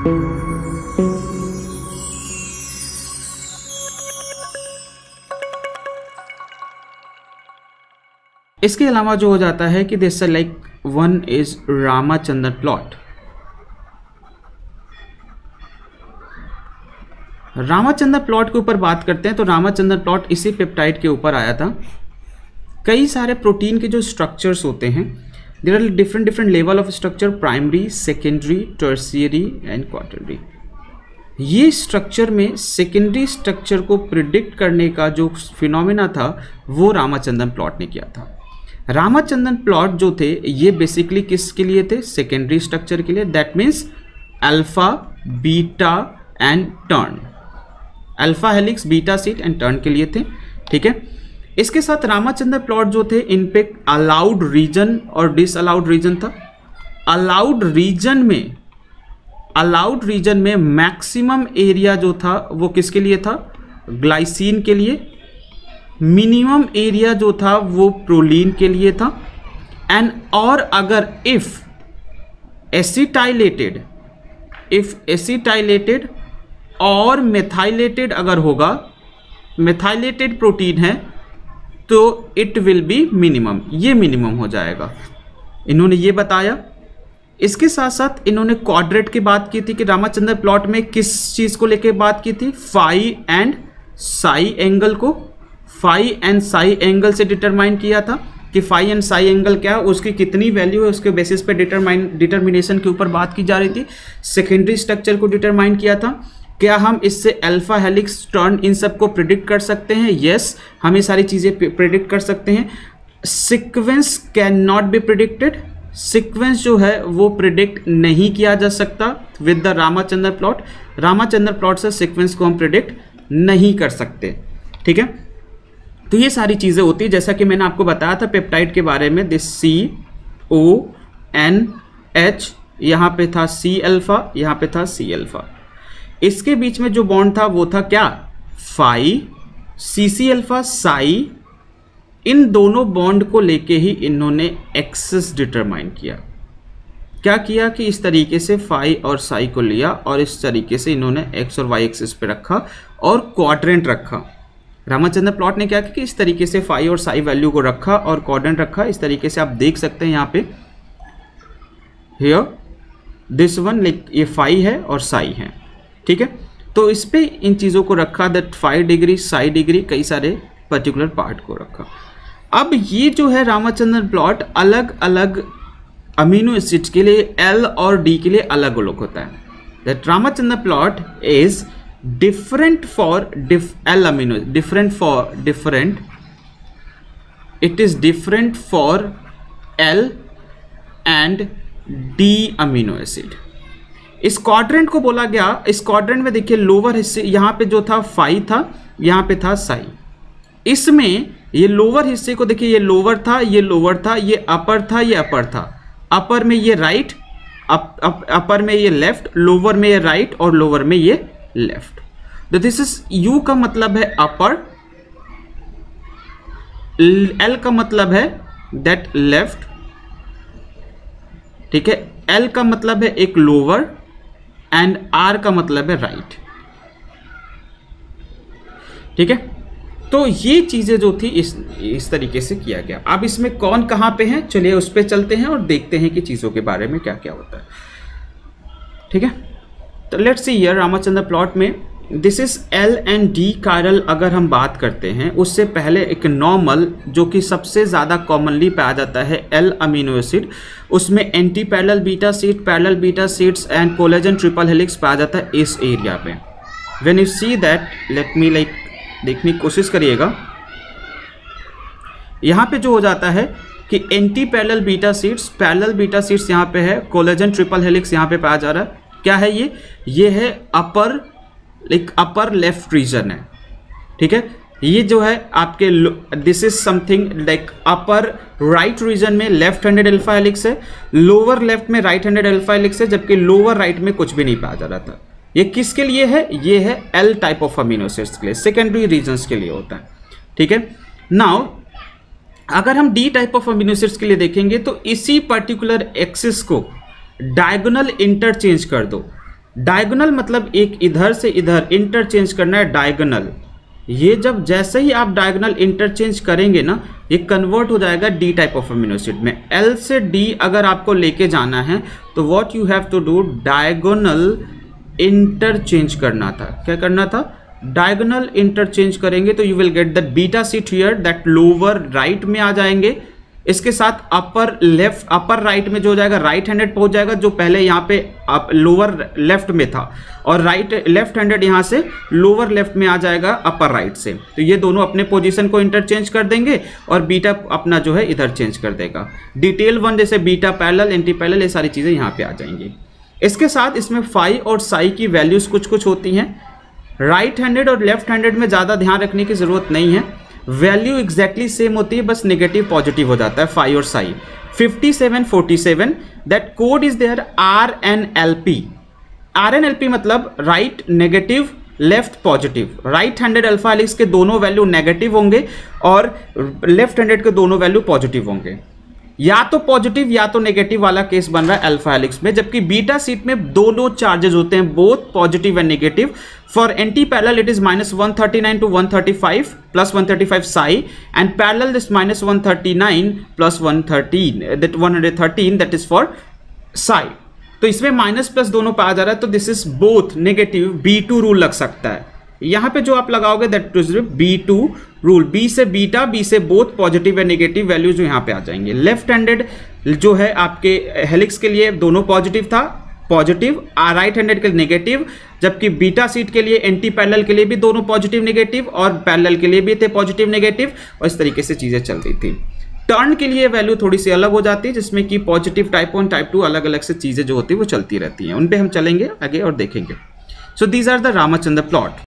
इसके अलावा जो हो जाता है कि this like one is Ramachandran plot. Ramachandran plot के ऊपर बात करते हैं तो रामाचंद्रन प्लॉट इसी पेप्टाइड के ऊपर आया था। कई सारे प्रोटीन के जो स्ट्रक्चर्स होते हैं, there are different different level of structure, primary, secondary, tertiary and quaternary. ये स्ट्रक्चर में सेकेंडरी स्ट्रक्चर को प्रिडिक्ट करने का जो फिनोमेना था वो रामाचंद्रन प्लॉट ने किया था। रामाचंद्रन प्लॉट जो थे ये बेसिकली किसके लिए थे? सेकेंडरी स्ट्रक्चर के लिए, that means alpha, beta and turn. Alpha helix, beta sheet and turn के लिए थे। ठीक है, इसके साथ रामाचंद्रन प्लॉट जो थे इन पे अलाउड रीजन और डिसअलाउड रीजन था। अलाउड रीजन में मैक्सिमम एरिया जो था वो किसके लिए था? ग्लाइसिन के लिए। मिनिमम एरिया जो था वो प्रोलीन के लिए था। एंड और अगर इफ एसिटाइलेटेड और मेथाइलेटेड अगर होगा, मेथाइलेटेड प्रोटीन है तो इट विल बी मिनिमम, ये मिनिमम हो जाएगा। इन्होंने ये बताया। इसके साथ साथ इन्होंने क्वाड्रेट की बात की थी कि रामाचंद्रन प्लॉट में किस चीज को लेके बात की थी? फाई एंड साई एंगल को, फाई एंड साई एंगल से डिटरमाइन किया था कि फाई एंड साई एंगल क्या है, उसकी कितनी वैल्यू है, उसके बेसिस पे डिटरमिनेशन के ऊपर बात की जा रही थी। सेकेंडरी स्ट्रक्चर को डिटरमाइन किया था। क्या हम इससे अल्फा हेलिक्स, टर्न इन सब को प्रिडिक्ट कर सकते हैं? यस, हम ये सारी चीज़ें प्रिडिक्ट कर सकते हैं। Sequence can not be predicted, sequence जो है वो प्रिडिक्ट नहीं किया जा सकता with the Ramachandran plot. Ramachandran plot से सीक्वेंस को हम प्रिडिक्ट नहीं कर सकते। ठीक है, तो ये सारी चीज़ें होती है। जैसा कि मैंने आपको बताया था पेप्टाइड के बारे में, दिस CONH, यहाँ पे था C अल्फा, यहाँ पे था C अल्फा। इसके बीच में जो बॉन्ड था वो था क्या? Phi, CC alpha, psi. इन दोनों बॉन्ड को लेके ही इन्होंने एक्सिस डिटरमाइन किया। क्या किया कि इस तरीके से फाई और साई को लिया और इस तरीके से इन्होंने एक्स और वाई एक्सिस पे रखा और क्वाड्रेंट रखा। रामाचंद्रन प्लॉट ने क्या किया कि इस तरीके से फाई और साई वैल्यू को रखा और क्वाड्रेंट रखा। इस तरीके से आप देख सकते हैं यहाँ पे, हियर दिस वन लाइक ये फाई है और साई है। ठीक है, तो इस पे इन चीज़ों को रखा, दैट 5 डिग्री, साई डिग्री, कई सारे पर्टिकुलर पार्ट को रखा। अब ये जो है रामाचंद्रन प्लॉट अलग अलग अमीनो एसिड्स के लिए L और D के लिए अलग अलग होता है। That Ramachandran plot is different for L amino, it is different for L and D amino acid। इस क्वाड्रेंट को बोला गया, इस क्वाड्रेंट में देखिए लोअर हिस्से यहाँ पे जो था फाई था, यहाँ पे था साई। इसमें ये लोअर हिस्से को देखिए, ये लोअर था, ये लोअर था, ये अपर था, ये अपर था। अपर में ये राइट, अपर में ये लेफ्ट, लोअर में ये राइट और लोअर में ये लेफ्ट। तो दिस इज U का मतलब है अपर, L का मतलब है दैट लेफ्ट। ठीक है, L का मतलब है एक लोअर एंड R का मतलब है राइट। ठीक है, तो ये चीजें जो थी इस तरीके से किया गया। अब इसमें कौन कहां पे है, चलिए उस पे चलते हैं और देखते हैं कि चीजों के बारे में क्या क्या होता है। ठीक है, तो let's see here Ramachandran plot में this is L and D chiral. अगर हम बात करते हैं उससे पहले एक नॉर्मल जो कि सबसे ज़्यादा कॉमनली पाया जाता है L अमीनो एसिड, उसमें anti parallel beta sheet, parallel beta sheets and collagen triple helix पाया जाता है इस एरिया पे। When you see that, let me like देखने की कोशिश करिएगा। यहाँ पे जो हो जाता है कि anti parallel beta sheets, parallel beta sheets यहाँ पे है, कोलेजन ट्रिपल हेलिक्स यहाँ पे पाया जा रहा है। क्या है ये है upper, like upper left region है। ठीक है, ये जो है आपके this is something like upper right region में लेफ्ट हैंडेड अल्फा हेलिक्स है, लोअर लेफ्ट में राइट हैंडेड अल्फा हेलिक्स है, जबकि लोअर राइट में कुछ भी नहीं पाया जा रहा था। ये किसके लिए है? ये है L type of amino acids के लिए, सेकेंडरी रीजन्स के लिए होता है। ठीक है, नाउ अगर हम D type of amino acids के लिए देखेंगे तो इसी पर्टिकुलर एक्सिस को डायगोनल इंटरचेंज कर दो, डायगोनल मतलब एक इधर से इधर इंटरचेंज करना है, डायगोनल। ये जब जैसे ही आप डायगोनल इंटरचेंज करेंगे ना, ये कन्वर्ट हो जाएगा D type of amino acid में। एल से डी अगर आपको लेके जाना है तो what you have to do, diagonal interchange करना था। क्या करना था? डायगोनल इंटरचेंज करेंगे तो you will get that beta sheet here, that lower right में आ जाएंगे। इसके साथ अपर लेफ्ट, अपर राइट में जो हो जाएगा राइट हैंडेड पहुंच जाएगा, जो पहले यहाँ पे लोअर लेफ्ट में था, और राइट लेफ्ट हैंडेड यहाँ से लोअर लेफ्ट में आ जाएगा अपर राइट से। तो ये दोनों अपने पोजीशन को इंटरचेंज कर देंगे और बीटा अपना जो है इधर चेंज कर देगा। डिटेल वन जैसे बीटा पैरेलल, एंटी पैरेलल, ये सारी चीज़ें यहाँ पे आ जाएंगी। इसके साथ इसमें फाई और साई की वैल्यूज कुछ कुछ होती हैं। राइट हैंडेड और लेफ्ट हैंडेड में ज़्यादा ध्यान रखने की ज़रूरत नहीं है, वैल्यू एग्जैक्टली सेम होती है, बस नेगेटिव पॉजिटिव हो जाता है फाई और psi. 5747 that code is there RNLP। RNLP मतलब right negative left positive. Right handed alpha helix के दोनों वैल्यू नेगेटिव होंगे और लेफ्ट हैंडेड के दोनों वैल्यू पॉजिटिव होंगे। या तो पॉजिटिव या तो नेगेटिव वाला केस बन रहा है अल्फा हेलिक्स में, जबकि बीटा सीट में दोनों चार्जेस होते हैं, both positive and negative. For anti parallel it is -139 to 135 plus 135 psi, and parallel this -139 plus 113 that is for psi. तो इसमें माइनस प्लस दोनों पे आ जा रहा है, तो this is both negative, B2 rule लग सकता है। यहाँ पे जो आप लगाओगे that is B2 rule, B से बीटा, बी से both positive and negative values जो यहाँ पे आ जाएंगे। लेफ्ट हैंडेड जो है आपके हेलिक्स के लिए दोनों पॉजिटिव था, पॉजिटिव, राइट हैंडेड के लिए नेगेटिव, जबकि बीटा सीट के लिए एंटी पैरेलल के लिए भी दोनों पॉजिटिव नेगेटिव और पैरेलल के लिए भी थे पॉजिटिव नेगेटिव, और इस तरीके से चीजें चल रही थी। टर्न के लिए वैल्यू थोड़ी सी अलग हो जाती है, जिसमें कि पॉजिटिव टाइप 1 टाइप 2 अलग अलग से चीजें जो होती है वो चलती रहती हैं। उन पे हम चलेंगे आगे और देखेंगे। So these are the Ramachandra plot.